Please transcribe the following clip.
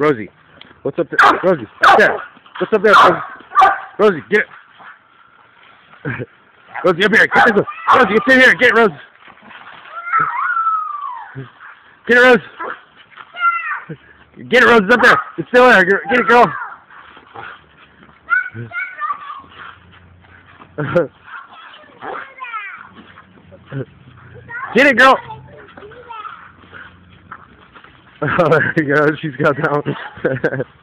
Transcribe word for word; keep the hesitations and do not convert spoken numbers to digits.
Rosie, what's up there? Rosie, up there. What's up there, Rosie? Rosie, get it. Rosie, up here. Get this one. Rosie, it's in here. Get it, Rosie. Get it, Rose. Get it, Rose. It's up there. It's still there. Get it, girl. Get it, girl. Oh, there you go. She's got that one.